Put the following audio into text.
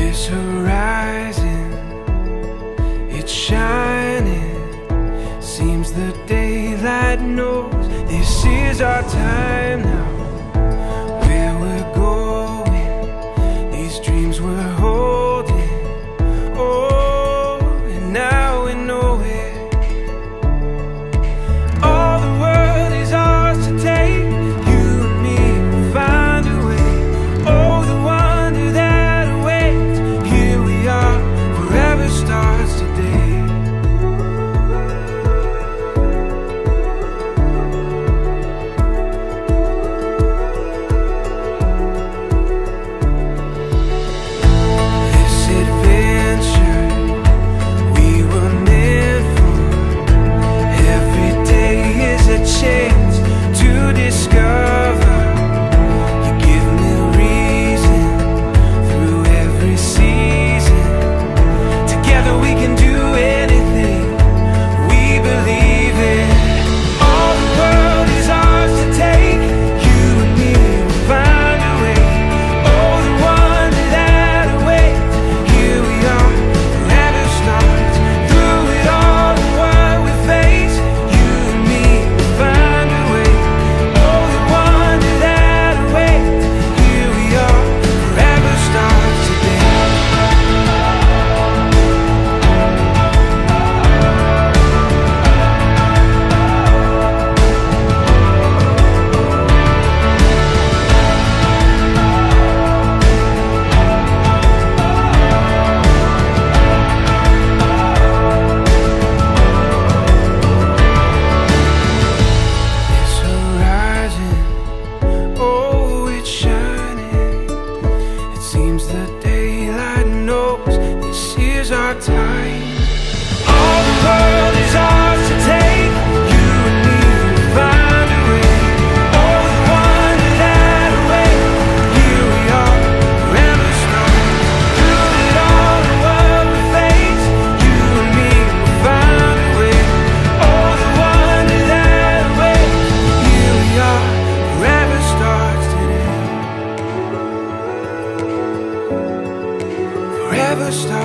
This horizon, it's shining. Seems the daylight knows this is our time now. Where we're going, these dreams we're holding. Oh, and now we know it. All the world is ours to take. You and me will find a way. Oh, the wonder that awaits. Here we are, forever starts today. Our time. All the world is ours to take. You and me will find a way. Oh, the wonder that awaits. Here we are, forever strong. Through it all, the world we face. You and me will find a way. Oh, the wonder that awaits. Here we are, forever starts today. Forever starts.